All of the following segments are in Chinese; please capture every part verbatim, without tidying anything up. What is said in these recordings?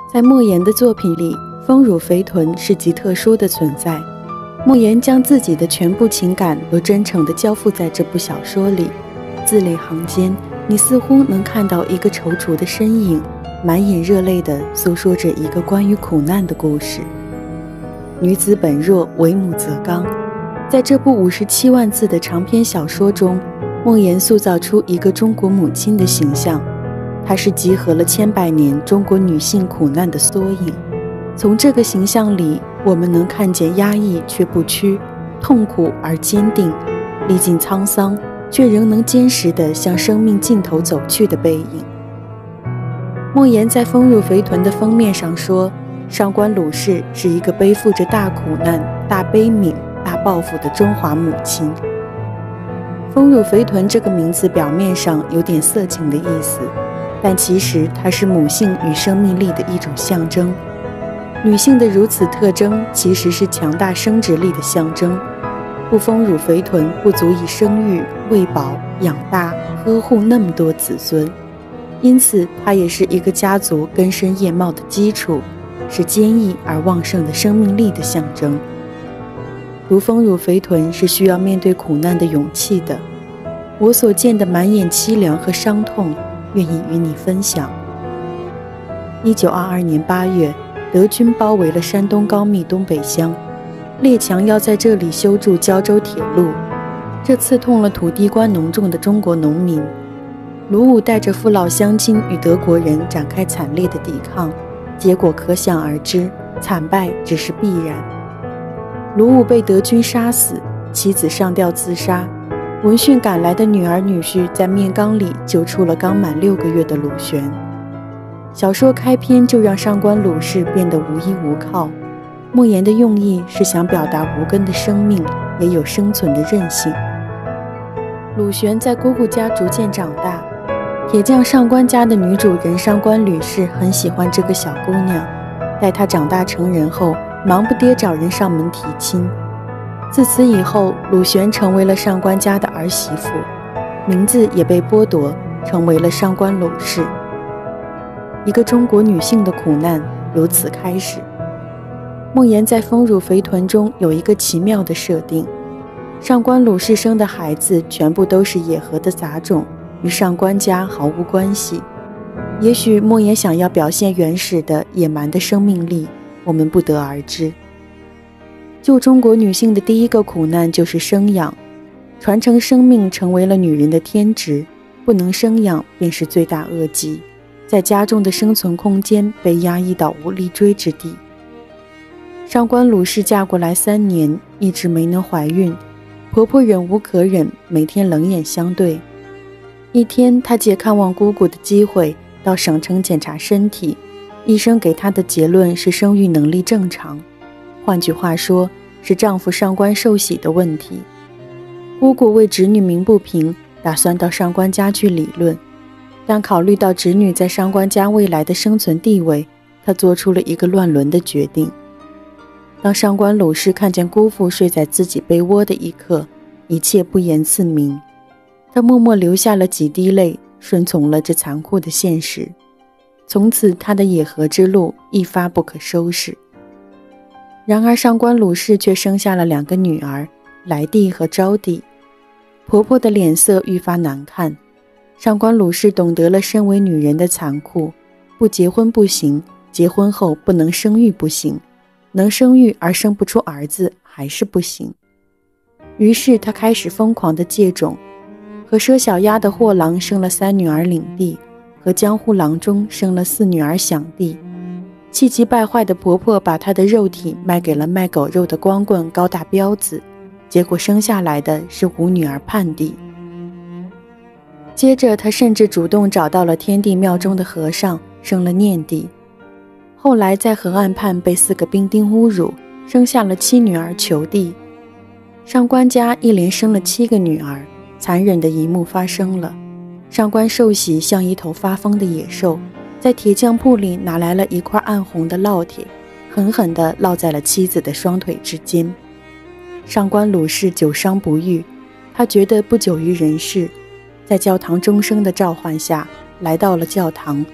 在莫言的作品里，丰乳肥臀是极特殊的存在。莫言将自己的全部情感都真诚地交付在这部小说里，字里行间，你似乎能看到一个踌躇的身影，满眼热泪地诉说着一个关于苦难的故事。女子本弱，为母则刚。在这部五十七万字的长篇小说中，莫言塑造出一个中国母亲的形象，它是集合了千百年中国女性苦难的缩影。从这个形象里，我们能看见压抑却不屈，痛苦而坚定，历尽沧桑却仍能坚实地向生命尽头走去的背影。莫言在《丰乳肥臀》的封面上说，上官鲁氏是一个背负着大苦难、大悲悯、大抱负的中华母亲。丰乳肥臀这个名字表面上有点色情的意思，但其实它是母性与生命力的一种象征。女性的如此特征其实是强大生殖力的象征，不丰乳肥臀不足以生育、喂饱、养大、呵护那么多子孙，因此它也是一个家族根深叶茂的基础，是坚毅而旺盛的生命力的象征。读丰乳肥臀是需要面对苦难的勇气的，我所见的满眼凄凉和伤痛，愿意与你分享。一九二二年八月，德军包围了山东高密东北乡，列强要在这里修筑胶州铁路，这刺痛了土地关浓重的中国农民。卢武带着父老乡亲与德国人展开惨烈的抵抗，结果可想而知，惨败只是必然。卢武被德军杀死，妻子上吊自杀，闻讯赶来的女儿女婿在面缸里救出了刚满六个月的鲁旋。小说开篇就让上官鲁氏变得无依无靠，莫言的用意是想表达无根的生命也有生存的韧性。鲁旋在姑姑家逐渐长大，铁匠上官家的女主人上官吕氏很喜欢这个小姑娘，待她长大成人后，忙不迭找人上门提亲。自此以后，鲁旋成为了上官家的儿媳妇，名字也被剥夺，成为了上官鲁氏。一个中国女性的苦难由此开始。莫言在《丰乳肥臀》中有一个奇妙的设定，上官鲁氏生的孩子全部都是野合的杂种，与上官家毫无关系。也许莫言想要表现原始的野蛮的生命力，我们不得而知。旧中国女性的第一个苦难就是生养，传承生命成为了女人的天职，不能生养便是罪大恶极，在家中的生存空间被压抑到无立锥之地。上官鲁氏嫁过来三年，一直没能怀孕，婆婆忍无可忍，每天冷眼相对。一天，她借看望姑姑的机会到省城检查身体，医生给她的结论是生育能力正常，换句话说，是丈夫上官寿喜的问题。姑姑为侄女鸣不平，打算到上官家去理论，但考虑到侄女在上官家未来的生存地位，她做出了一个乱伦的决定。当上官鲁氏看见姑父睡在自己被窝的一刻，一切不言自明。她默默流下了几滴泪，顺从了这残酷的现实。从此，她的野合之路一发不可收拾。然而，上官鲁氏却生下了两个女儿，来帝和昭帝。婆婆的脸色愈发难看。上官鲁氏懂得了身为女人的残酷，不结婚不行，结婚后不能生育不行，能生育而生不出儿子还是不行。于是她开始疯狂地借种，和佘小丫的货郎生了三女儿领地，和江户郎中生了四女儿享地。气急败坏的婆婆把她的肉体卖给了卖狗肉的光棍高大彪子，结果生下来的是五女儿叛地。接着她甚至主动找到了天地庙中的和尚，生了念地。后来在河岸畔被四个兵丁侮辱，生下了七女儿求帝。上官家一连生了七个女儿，残忍的一幕发生了。上官寿喜像一头发疯的野兽，在铁匠铺里拿来了一块暗红的烙铁，狠狠地烙在了妻子的双腿之间。上官鲁氏久伤不愈，他觉得不久于人世，在教堂钟声的召唤下来到了教堂，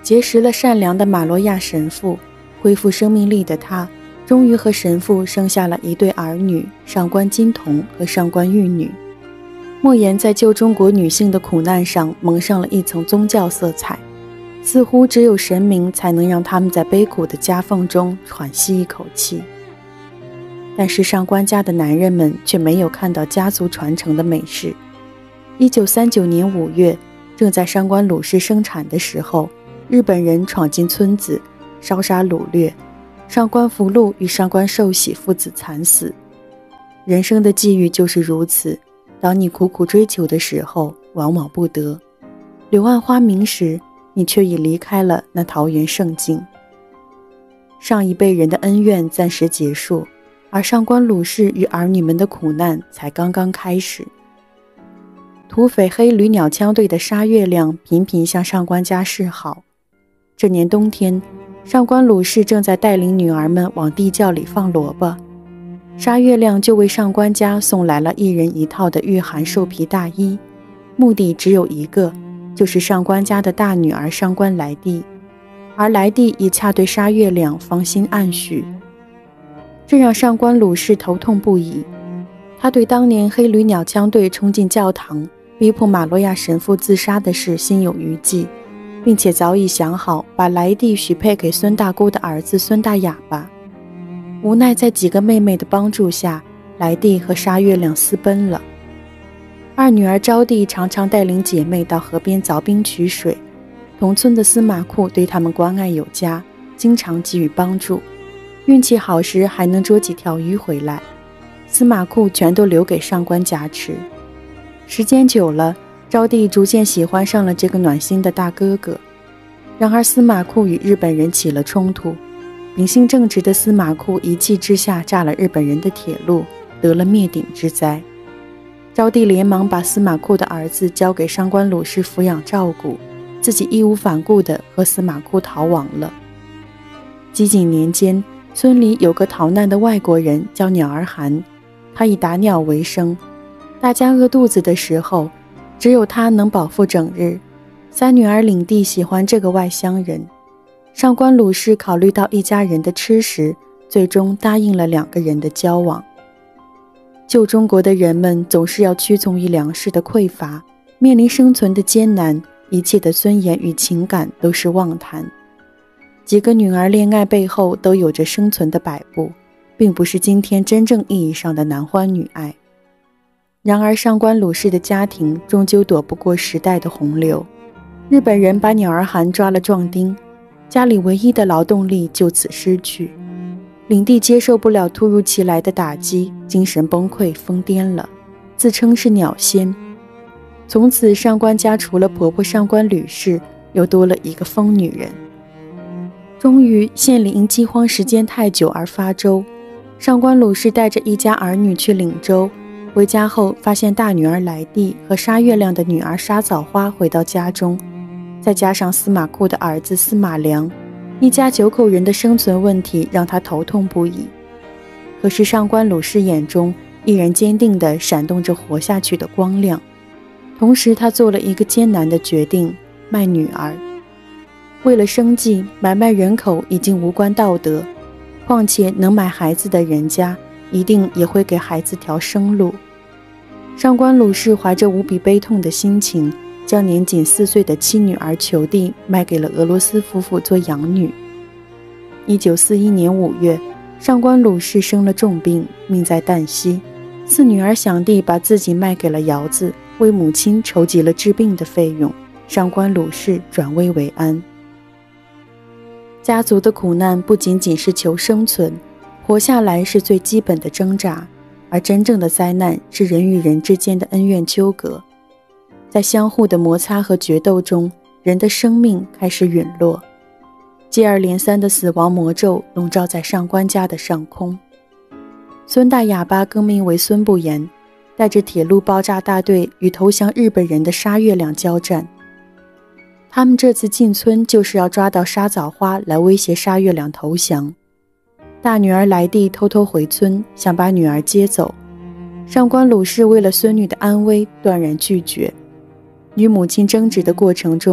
结识了善良的马洛亚神父，恢复生命力的他终于和神父生下了一对儿女，上官金童和上官玉女。莫言在旧中国女性的苦难上蒙上了一层宗教色彩，似乎只有神明才能让他们在悲苦的夹缝中喘息一口气。但是上官家的男人们却没有看到家族传承的美事。一九三九年五月，正在上官鲁氏生产的时候，日本人闯进村子，烧杀掳掠，上官福禄与上官寿喜父子惨死。人生的际遇就是如此，当你苦苦追求的时候，往往不得。柳暗花明时，你却已离开了那桃源圣境。上一辈人的恩怨暂时结束，而上官鲁氏与儿女们的苦难才刚刚开始。土匪黑驴鸟枪队的沙月亮频频向上官家示好。这年冬天，上官鲁氏正在带领女儿们往地窖里放萝卜，沙月亮就为上官家送来了一人一套的御寒兽皮大衣，目的只有一个，就是上官家的大女儿上官来帝，而来帝也恰对沙月亮芳心暗许。这让上官鲁氏头痛不已，他对当年黑驴鸟枪队冲进教堂逼迫马洛亚神父自杀的事心有余悸，并且早已想好把来帝许配给孙大姑的儿子孙大哑巴。无奈在几个妹妹的帮助下，来帝和沙月亮私奔了。二女儿招娣常常带领姐妹到河边凿冰取水，同村的司马库对他们关爱有加，经常给予帮助，运气好时还能捉几条鱼回来。司马库全都留给上官家吃。时间久了，招娣逐渐喜欢上了这个暖心的大哥哥。然而司马库与日本人起了冲突，秉性正直的司马库一气之下炸了日本人的铁路，得了灭顶之灾。招娣连忙把司马库的儿子交给上官鲁氏抚养照顾，自己义无反顾地和司马库逃亡了。基景年间，村里有个逃难的外国人叫鸟儿寒，他以打鸟为生，大家饿肚子的时候，只有他能饱腹整日。三女儿领地喜欢这个外乡人，上官鲁氏考虑到一家人的吃食，最终答应了两个人的交往。旧中国的人们总是要屈从于粮食的匮乏，面临生存的艰难，一切的尊严与情感都是妄谈。几个女儿恋爱背后都有着生存的摆布，并不是今天真正意义上的男欢女爱。然而上官鲁氏的家庭终究躲不过时代的洪流，日本人把鸟儿寒抓了壮丁，家里唯一的劳动力就此失去。领地接受不了突如其来的打击，精神崩溃疯癫了，自称是鸟仙。从此上官家除了婆婆上官吕氏，又多了一个疯女人。终于县里因饥荒时间太久而发粥，上官鲁氏带着一家儿女去领粥，回家后发现大女儿来帝和杀月亮的女儿杀枣花回到家中，再加上司马库的儿子司马良，一家九口人的生存问题让他头痛不已。可是上官鲁氏眼中依然坚定地闪动着活下去的光亮，同时他做了一个艰难的决定，卖女儿。为了生计，买卖人口已经无关道德，况且能买孩子的人家一定也会给孩子条生路。上官鲁氏怀着无比悲痛的心情，将年仅四岁的妻女儿裘娣卖给了俄罗斯夫妇做养女。一九四一年五月，上官鲁氏生了重病，命在旦夕。四女儿想弟把自己卖给了窑子，为母亲筹集了治病的费用。上官鲁氏转危为安。家族的苦难不仅仅是求生存，活下来是最基本的挣扎，而真正的灾难是人与人之间的恩怨纠葛。在相互的摩擦和决斗中，人的生命开始陨落。接二连三的死亡魔咒笼罩在上官家的上空。孙大哑巴更名为孙不言，带着铁路爆炸大队与投降日本人的杀月亮交战。他们这次进村就是要抓到沙枣花来威胁沙月亮投降。大女儿来帝偷偷回村，想把女儿接走。上官鲁氏为了孙女的安危，断然拒绝。与母亲争执的过程中，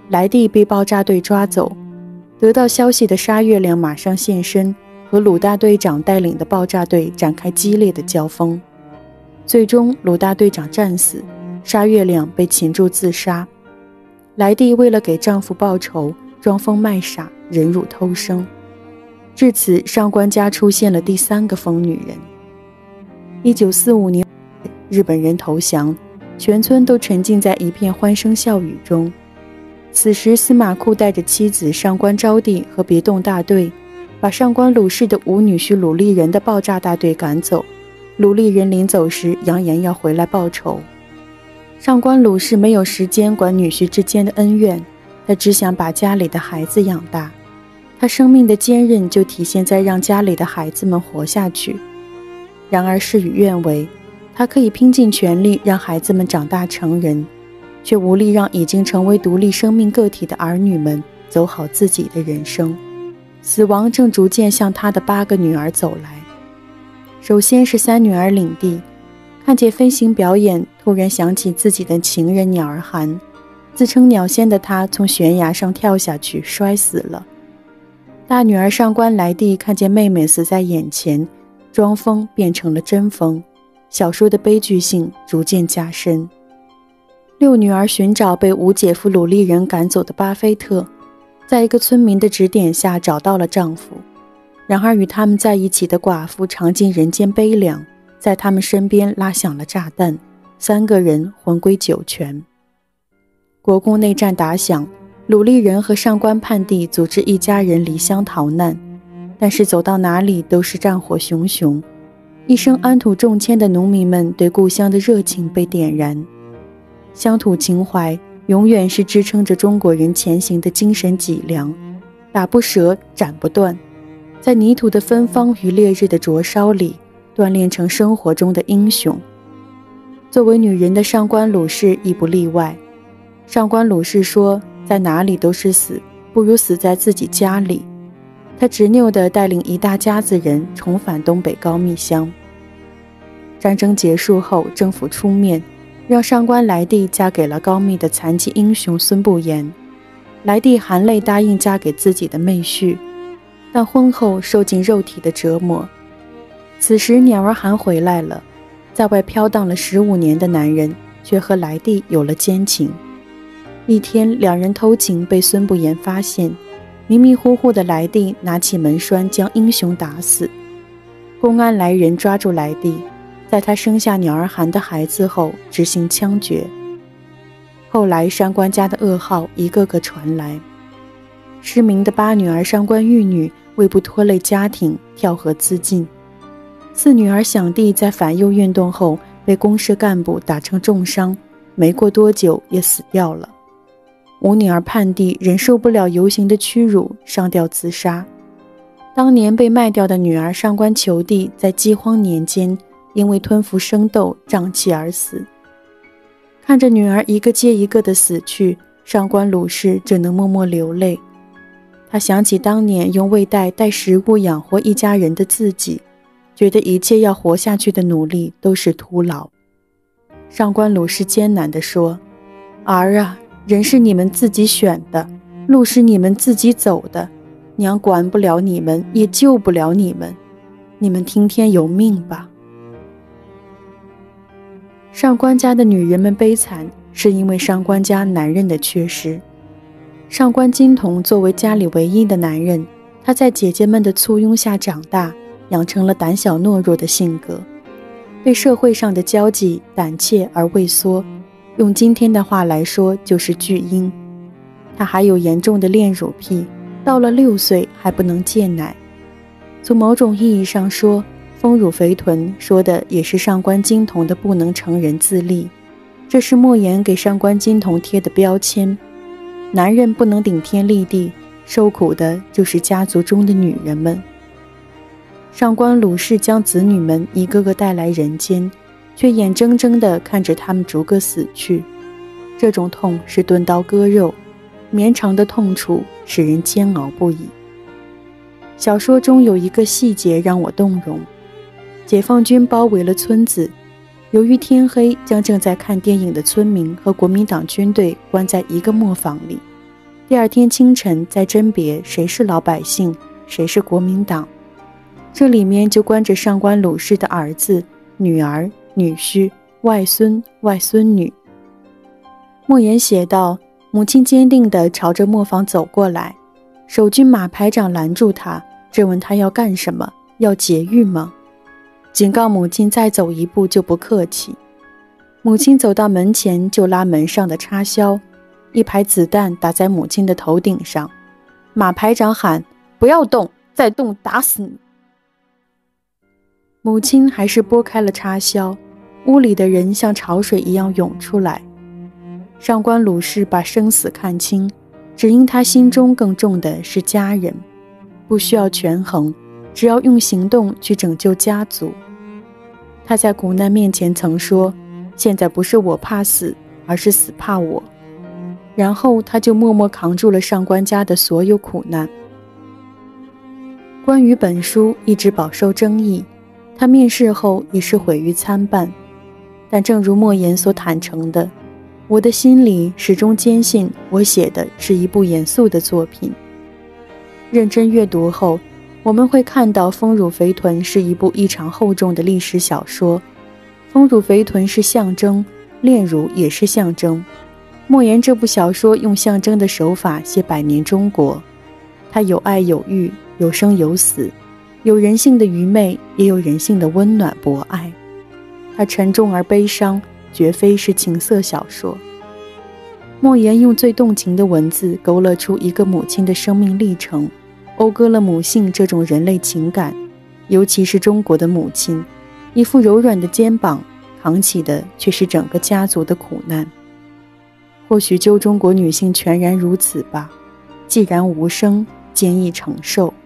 来地被爆炸队抓走，得到消息的沙月亮马上现身，和鲁大队长带领的爆炸队展开激烈的交锋。最终鲁大队长战死，沙月亮被擒住自杀。来地为了给丈夫报仇，装疯卖傻，忍辱偷生。至此，上官家出现了第三个疯女人。一九四五年，日本人投降，全村都沉浸在一片欢声笑语中。此时，司马库带着妻子上官昭娣和别动大队，把上官鲁氏的五女婿鲁立人的爆炸大队赶走。鲁立人临走时扬言要回来报仇。上官鲁氏没有时间管女婿之间的恩怨，他只想把家里的孩子养大。他生命的坚韧就体现在让家里的孩子们活下去。然而事与愿违，他可以拼尽全力让孩子们长大成人，却无力让已经成为独立生命个体的儿女们走好自己的人生。死亡正逐渐向他的八个女儿走来。首先是三女儿领地，看见飞行表演，突然想起自己的情人鸟儿寒。自称鸟仙的她从悬崖上跳下去，摔死了。大女儿上官来地看见妹妹死在眼前，装疯变成了真疯，小说的悲剧性逐渐加深。六女儿寻找被五姐夫鲁立人赶走的巴菲特，在一个村民的指点下找到了丈夫。然而与他们在一起的寡妇尝尽人间悲凉，在他们身边拉响了炸弹，三个人魂归九泉。国共内战打响，鲁立人和上官盼地组织一家人离乡逃难，但是走到哪里都是战火熊熊。一生安土重迁的农民们对故乡的热情被点燃。乡土情怀永远是支撑着中国人前行的精神脊梁，打不折，斩不断。在泥土的芬芳与烈日的灼烧里，锻炼成生活中的英雄。作为女人的上官鲁氏亦不例外。上官鲁氏说，在哪里都是死，不如死在自己家里。她执拗地带领一大家子人重返东北高密乡。战争结束后，政府出面让上官来地嫁给了高密的残疾英雄孙不言。来地含泪答应嫁给自己的妹婿，但婚后受尽肉体的折磨。此时鸟儿寒回来了，在外飘荡了十五年的男人却和来地有了奸情。一天，两人偷情被孙不言发现，迷迷糊糊的来地拿起门栓将英雄打死。公安来人抓住来地，在他生下鸟儿寒的孩子后执行枪决。后来上官家的噩耗一个个传来，失明的八女儿上官玉女为不拖累家庭跳河自尽。四女儿响帝在反右运动后被公社干部打成重伤，没过多久也死掉了。五女儿盼帝忍受不了游行的屈辱，上吊自杀。当年被卖掉的女儿上官求帝在饥荒年间因为吞服生豆胀气而死。看着女儿一个接一个的死去，上官鲁氏只能默默流泪。他想起当年用胃袋带食物养活一家人的自己，觉得一切要活下去的努力都是徒劳。上官鲁氏艰难地说，儿啊，人是你们自己选的，路是你们自己走的，娘管不了你们，也救不了你们，你们听天由命吧。上官家的女人们悲惨，是因为上官家男人的缺失。上官金童作为家里唯一的男人，他在姐姐们的簇拥下长大，养成了胆小懦弱的性格，对社会上的交际胆怯而畏缩，用今天的话来说就是巨婴。他还有严重的恋乳癖，到了六岁还不能戒奶。从某种意义上说，丰乳肥臀说的也是上官金童的不能成人自立，这是莫言给上官金童贴的标签。男人不能顶天立地，受苦的就是家族中的女人们。上官鲁氏将子女们一个个带来人间，却眼睁睁地看着他们逐个死去。这种痛是钝刀割肉，绵长的痛楚使人煎熬不已。小说中有一个细节让我动容，解放军包围了村子，由于天黑，将正在看电影的村民和国民党军队关在一个磨坊里。 第二天清晨再甄别谁是老百姓，谁是国民党。这里面就关着上官鲁氏的儿子、女儿、女婿、外孙、外孙女。莫言写道，母亲坚定地朝着磨坊走过来，守军马排长拦住他，质问他要干什么，要劫狱吗？警告母亲再走一步就不客气。母亲走到门前就拉门上的插销，一排子弹打在母亲的头顶上。马排长喊，不要动，再动打死你。母亲还是拨开了插销，屋里的人像潮水一样涌出来。上官鲁氏把生死看清，只因他心中更重的是家人，不需要权衡，只要用行动去拯救家族。他在苦难面前曾说，现在不是我怕死，而是死怕我。然后他就默默扛住了上官家的所有苦难。关于本书一直饱受争议，他面世后也是毁誉参半，但正如莫言所坦诚的，我的心里始终坚信我写的是一部严肃的作品。认真阅读后，我们会看到《丰乳肥臀》是一部异常厚重的历史小说，丰乳肥臀是象征，炼乳也是象征。莫言这部小说用象征的手法写百年中国，它有爱有欲，有生有死，有人性的愚昧，也有人性的温暖博爱。它沉重而悲伤，绝非是情色小说。莫言用最动情的文字勾勒出一个母亲的生命历程，讴歌了母性这种人类情感，尤其是中国的母亲，一副柔软的肩膀，扛起的却是整个家族的苦难。或许就中国女性全然如此吧，既然无声，坚毅承受。